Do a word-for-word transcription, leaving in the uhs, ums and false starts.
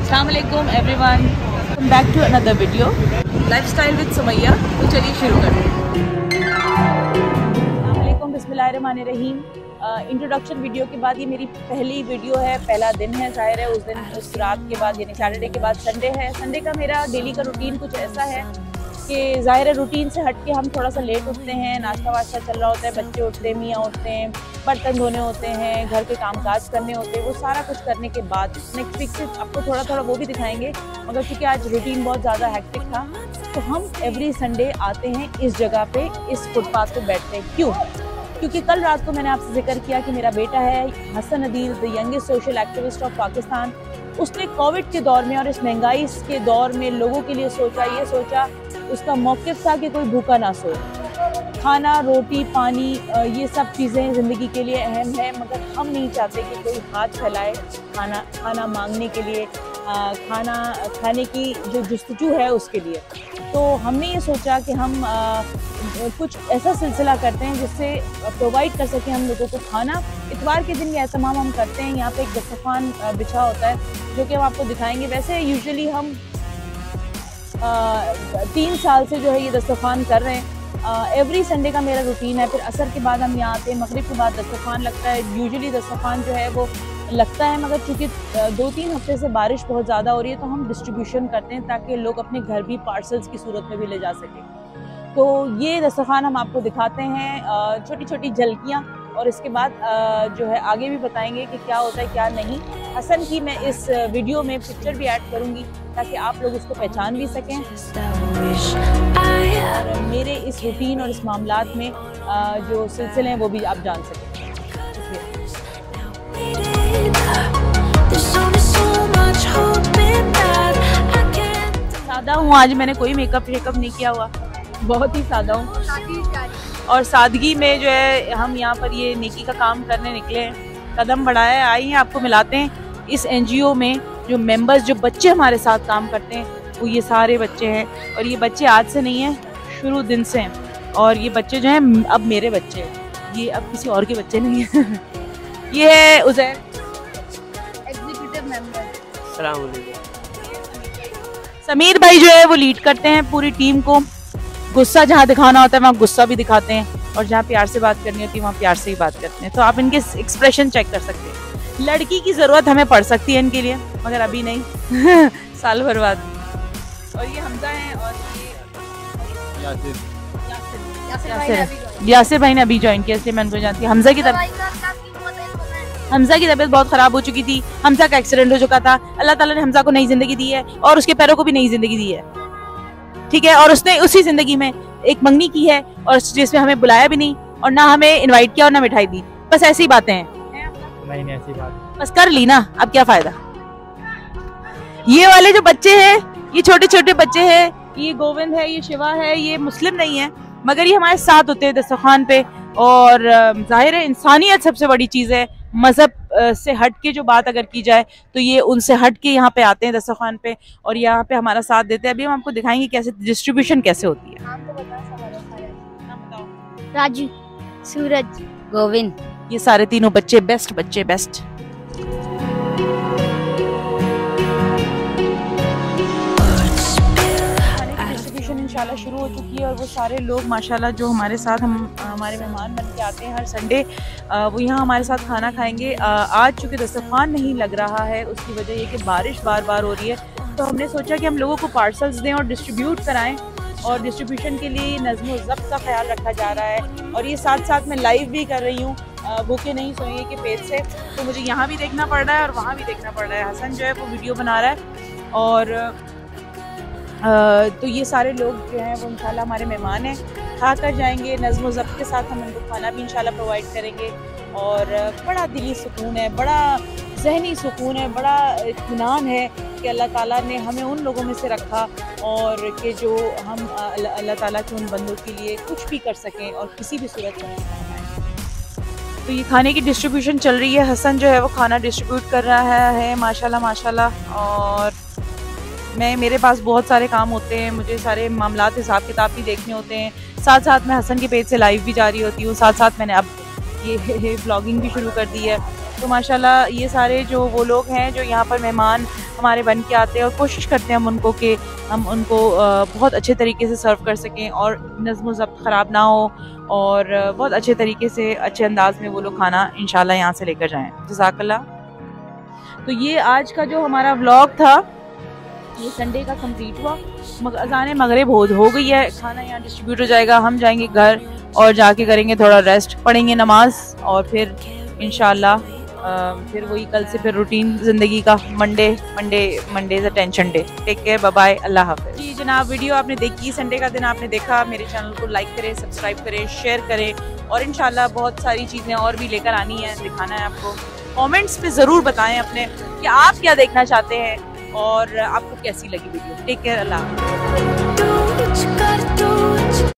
अस्सलाम वालेकुम everyone, welcome back to another video lifestyle with Sumaiya. तो चलिए शुरू करते हैं। अस्सलाम वालेकुम, बिस्मिल्लाहिर्रहमानिर्रहीम। इंट्रोडक्शन वीडियो के बाद ये मेरी पहली वीडियो है, पहला दिन है। जाहिर है उस दिन उस रात के बाद यानी सैटरडे के बाद संडे है। संडे का मेरा डेली का रूटीन कुछ ऐसा है कि ज़ाहिर है रूटीन से हट के हम थोड़ा सा लेट उठते हैं, नाश्ता वाश्ता चल रहा होता है, बच्चे उठते हैं, मियाँ उठते हैं, बर्तन धोने होते हैं, घर के कामकाज करने होते हैं। वो सारा कुछ करने के बाद नेक्स्ट वीक से आपको थोड़ा थोड़ा वो भी दिखाएंगे, मगर क्योंकि आज रूटीन बहुत ज़्यादा हेक्टिक था तो हम एवरी संडे आते हैं इस जगह पे, इस फुटपाथ पे बैठते हैं। क्यों? क्योंकि कल रात को मैंने आपसे जिक्र किया कि मेरा बेटा है Hasan Adeel, the youngest social activist of Pakistan. उसने कोविड के दौर में और इस महंगाई के दौर में लोगों के लिए सोचा, ये सोचा, उसका मौक़िफ़ था कि कोई भूखा ना सोए। खाना, रोटी, पानी, ये सब चीज़ें ज़िंदगी के लिए अहम है, मगर हम नहीं चाहते कि कोई हाथ फैलाए खाना खाना मांगने के लिए, खाना खाने की जो जुस्तजू है उसके लिए। तो हमने ये सोचा कि हम आ, कुछ ऐसा सिलसिला करते हैं जिससे प्रोवाइड कर सकें हम लोगों को खाना। इतवार के दिन ये एहतमाम हम करते हैं। यहाँ पे एक दस्तरखान बिछा होता है जो कि हम आपको दिखाएंगे। वैसे यूजुअली हम आ, तीन साल से जो है ये दस्तरखान कर रहे हैं। एवरी संडे का मेरा रूटीन है। फिर असर के बाद हम यहाँ आते हैं, मगरिब के बाद दस्तरखान लगता है। यूजुअली दस्तरखान जो है वो लगता है, मगर चूँकि दो तीन हफ्ते से बारिश बहुत ज़्यादा हो रही है तो हम डिस्ट्रीब्यूशन करते हैं ताकि लोग अपने घर भी पार्सल्स की सूरत में भी ले जा सकें। तो ये दस्तरखान हम आपको दिखाते हैं, छोटी छोटी झलकियाँ, और इसके बाद जो है आगे भी बताएंगे कि क्या होता है क्या नहीं। हसन की मैं इस वीडियो में पिक्चर भी ऐड करूँगी ताकि आप लोग उसको पहचान भी सकें और मेरे इस रूटीन और इस मामलात में जो सिलसिले हैं वो भी आप जान सकें। सादा हूँ आज, मैंने कोई मेकअप शेकअप नहीं किया हुआ, बहुत ही सादा हूँ। और सादगी में जो है हम यहाँ पर ये नेकी का काम करने निकले हैं, कदम बढ़ाया है। आई हैं, आपको मिलाते हैं इस एनजीओ में जो मेंबर्स, जो बच्चे हमारे साथ काम करते हैं, वो ये सारे बच्चे हैं। और ये बच्चे आज से नहीं हैं, शुरू दिन से हैं। और ये बच्चे जो हैं अब मेरे बच्चे हैं, ये अब किसी और के बच्चे नहीं हैं। ये है उज़ैर, एग्जीक्यूटिव मेंबर। अस्सलाम वालेकुम। समीर भाई जो है वो लीड करते हैं पूरी टीम को। गुस्सा जहाँ दिखाना होता है वहाँ गुस्सा भी दिखाते हैं, और जहाँ प्यार से बात करनी होती है वहाँ प्यार से ही बात करते हैं। तो आप इनके एक्सप्रेशन चेक कर सकते हैं। लड़की की ज़रूरत हमें पड़ सकती है इनके लिए, मगर अभी नहीं। साल भर बाद। और ये हमजा हैं और ये यासिर यासिर यासिर भाई ने अभी ज्वाइन किया, इसलिए मैं उनको जानती हूँ। हमजा की तबीयत हमजा की तबीयत बहुत ख़राब हो चुकी थी। हमजा का एक्सीडेंट हो चुका था। अल्लाह ताला ने हमजा को नई ज़िंदगी दी है और उसके पैरों को भी नई ज़िंदगी दी है, ठीक है। और उसने उसी ज़िंदगी में एक मंगनी की है और जिसमें हमें बुलाया भी नहीं और ना हमें इनवाइट किया और ना मिठाई दी। बस ऐसी बातें हैं। नहीं नहीं ऐसी बात बस कर ली ना, अब क्या फ़ायदा। ये वाले जो बच्चे हैं, ये छोटे छोटे बच्चे हैं, ये गोविंद है, ये शिवा है, ये मुस्लिम नहीं है, मगर ये हमारे साथ होते हैं दस्तरखान पे। और जाहिर है इंसानियत सबसे बड़ी चीज़ है। मज़हब से हट के जो बात अगर की जाए तो ये उनसे हट के यहाँ पे आते हैं दस्तरखान पे और यहाँ पे हमारा साथ देते हैं। अभी हम आपको दिखाएंगे कैसे डिस्ट्रीब्यूशन कैसे होती है। राजू, सूरज, गोविंद, ये सारे तीनों बच्चे बेस्ट बच्चे बेस्ट। इंशाल्लाह शुरू हो चुकी है और वो सारे लोग माशाल्लाह जो हमारे साथ हम हमारे मेहमान बन के आते हैं हर संडे, वो यहाँ हमारे साथ खाना खाएंगे। आज चूँकि दस्तरखान नहीं लग रहा है, उसकी वजह ये कि बारिश बार बार हो रही है, तो हमने सोचा कि हम लोगों को पार्सल्स दें और डिस्ट्रीब्यूट कराएं। और डिस्ट्रीब्यूशन के लिए नज़्म व ज़ब्त का ख्याल रखा जा रहा है। और ये साथ साथ मैं लाइव भी कर रही हूँ भूखे नहीं सोइए के पेज से, तो मुझे यहाँ भी देखना पड़ रहा है और वहाँ भी देखना पड़ रहा है। हसन जो है वो वीडियो बना रहा है और Uh, तो ये सारे लोग जो हैं वो इंशाल्लाह हमारे मेहमान हैं, खा कर जाएंगे। नज़्म व ज़ब्त के साथ हम उनको खाना भी इंशाल्लाह प्रोवाइड करेंगे। और बड़ा दिली सुकून है, बड़ा ज़हनी सुकून है, बड़ा इत्मीनान है कि अल्लाह ताला ने हमें उन लोगों में से रखा और कि जो हम अल्लाह ताला के उन बंदों के लिए कुछ भी कर सकें और किसी भी सूरत में काम आए। तो ये खाने की डिस्ट्रीब्यूशन चल रही है। हसन जो है वो खाना डिस्ट्रीब्यूट कर रहा है माशाल्लाह माशाल्लाह। और मैं मेरे पास बहुत सारे काम होते हैं, मुझे सारे मामलात हिसाब किताब भी देखने होते हैं। साथ साथ मैं हसन के पेज से लाइव भी जारी होती हूँ, साथ साथ मैंने अब ये व्लॉगिंग भी शुरू कर दी है। तो माशाल्लाह ये सारे जो वो लोग हैं जो यहाँ पर मेहमान हमारे बन के आते हैं, और कोशिश करते हैं हम उनको कि हम उनको बहुत अच्छे तरीके से सर्व कर सकें और नज़्म ज़ब्त ख़राब ना हो, और बहुत अच्छे तरीके से अच्छे अंदाज में वो लोग खाना इंशाल्लाह यहाँ से लेकर जाएँ। जज़ाकल्लाह। तो ये आज का जो हमारा व्लॉग था ये संडे का कंप्लीट हुआ। अज़ान मगरिब हो हो गई है, खाना यहाँ डिस्ट्रीब्यूट हो जाएगा, हम जाएंगे घर और जाके करेंगे थोड़ा रेस्ट, पढ़ेंगे नमाज, और फिर इंशाल्लाह फिर वही कल से फिर रूटीन ज़िंदगी का मंडे मंडे मंडे से tension day. Take care, bye bye, अल्लाह हाफ़िज़। जी जनाब, वीडियो आपने देखी, संडे का दिन आपने देखा। मेरे चैनल को लाइक करें, सब्सक्राइब करें, शेयर करें, और इंशाल्लाह बहुत सारी चीज़ें और भी लेकर आनी है, दिखाना है आपको। कमेंट्स में ज़रूर बताएं अपने कि आप क्या देखना चाहते हैं और आपको कैसी लगी वीडियो। टेक केयर, अल्लाह हाफ़िज़।